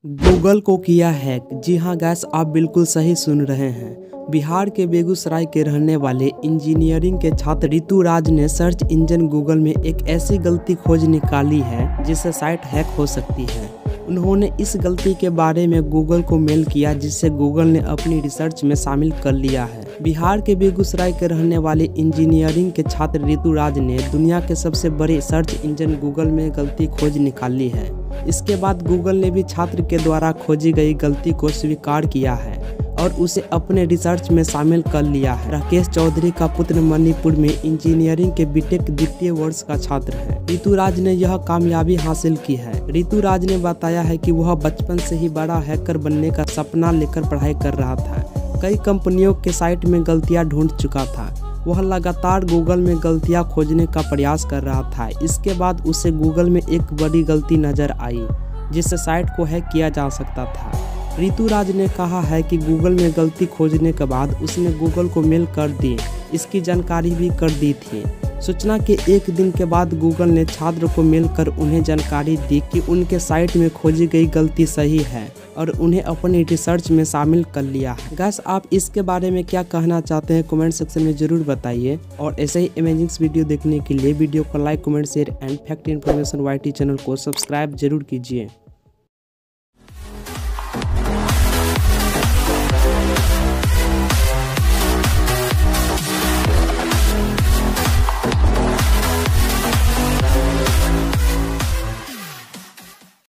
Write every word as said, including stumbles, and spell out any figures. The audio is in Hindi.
गूगल को किया हैक। जी हाँ गैस, आप बिल्कुल सही सुन रहे हैं। बिहार के बेगूसराय के रहने वाले इंजीनियरिंग के छात्र ऋतु राज ने सर्च इंजन गूगल में एक ऐसी गलती खोज निकाली है जिससे साइट हैक हो सकती है। उन्होंने इस गलती के बारे में गूगल को मेल किया, जिससे गूगल ने अपनी रिसर्च में शामिल कर लिया है। बिहार के बेगूसराय के रहने वाले इंजीनियरिंग के छात्र ऋतु राज ने दुनिया के सबसे बड़े सर्च इंजन गूगल में गलती खोज निकाली है। इसके बाद गूगल ने भी छात्र के द्वारा खोजी गई गलती को स्वीकार किया है और उसे अपने रिसर्च में शामिल कर लिया है। राकेश चौधरी का पुत्र मणिपुर में इंजीनियरिंग के बीटेक द्वितीय वर्ष का छात्र है। ऋतु राज ने यह कामयाबी हासिल की है। ऋतु राज ने बताया है कि वह बचपन से ही बड़ा हैकर बनने का सपना लेकर पढ़ाई कर रहा था। कई कंपनियों के साइट में गलतियां ढूंढ चुका था। वह लगातार गूगल में गलतियां खोजने का प्रयास कर रहा था। इसके बाद उसे गूगल में एक बड़ी गलती नजर आई जिससे साइट को हैक किया जा सकता था। ऋतु राज ने कहा है कि गूगल में गलती खोजने के बाद उसने गूगल को मेल कर दी, इसकी जानकारी भी कर दी थी। सूचना के एक दिन के बाद गूगल ने छात्र को मेल कर उन्हें जानकारी दी कि उनके साइट में खोजी गई गलती सही है और उन्हें अपनी रिसर्च में शामिल कर लिया है। गैस, आप इसके बारे में क्या कहना चाहते हैं कमेंट सेक्शन में जरूर बताइए। और ऐसे ही अमेजिंग वीडियो देखने के लिए वीडियो को like, comment, share and fact information Y T channel को सब्सक्राइब जरूर कीजिए।